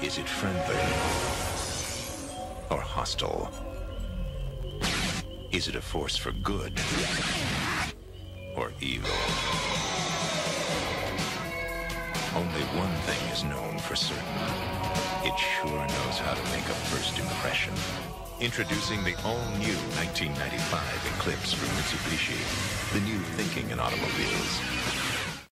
Is it friendly or hostile? Is it a force for good or evil? Only one thing is known for certain. It sure knows how to make a first impression. Introducing the all-new 1995 Eclipse from Mitsubishi. The new thinking in automobiles.